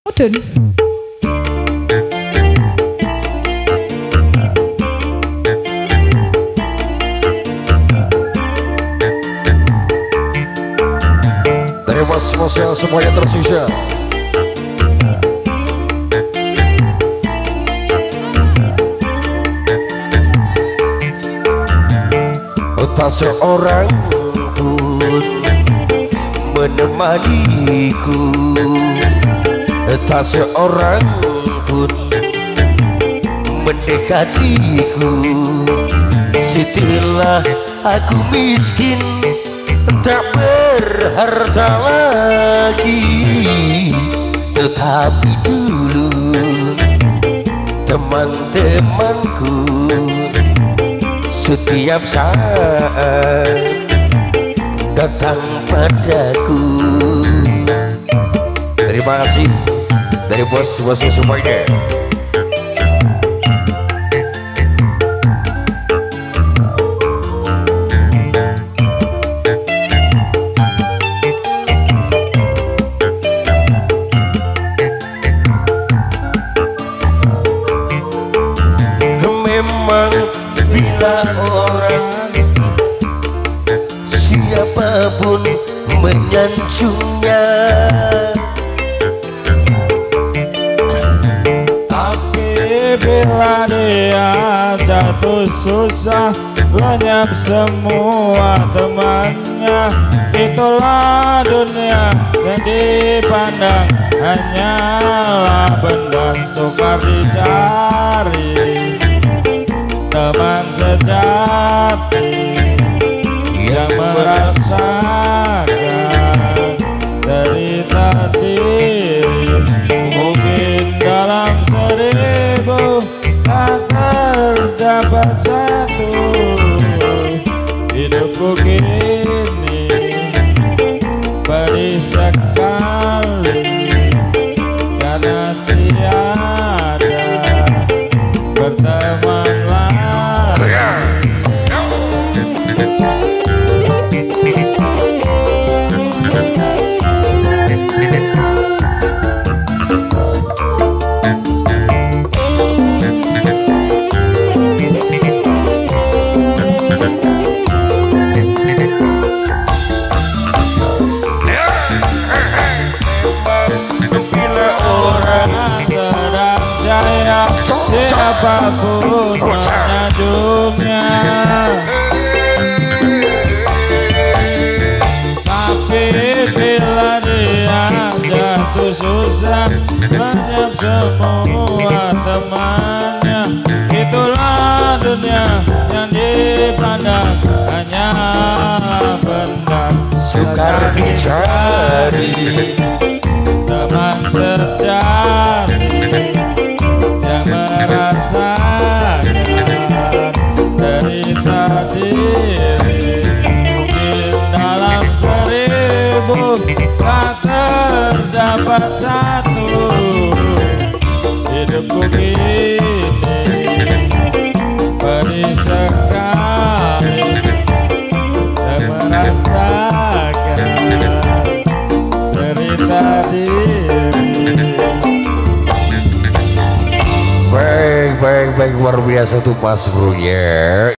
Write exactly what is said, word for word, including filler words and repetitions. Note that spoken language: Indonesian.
Mudun. Dari mas-mas yang semuanya tersisa. Tak seorang pun menemaniku, tak seorang pun mendekatiku. Setelah aku miskin, tak berharta lagi, tetapi dulu teman-temanku setiap saat datang padaku. Terima kasih dari bos-bos semuanya. Memang bila orang siapapun menyanjungnya, tapi bila dia jatuh susah lenyap semua temannya. Itulah dunia yang dipandang hanyalah benda sukar dicari. Teman sejati yang merasakan cerita diri, mungkin dalam seribu tak terdapat satu. Hidupku kini pedih sekali karena tiada berteman lagi. Siapapun menyanjungnya, tapi bila dia jatuh susah lenyap semua temannya. Itulah dunia yang dipandang hanya benda sukar dicari. Teman sejati yang merasakan cerita diri, mungkin dalam seribu tak terdapat satu. Hidupku kini pedih sekali dan merasakan cerita diri. Baik, baik, baik, luar biasa tuh Mas Bro ya.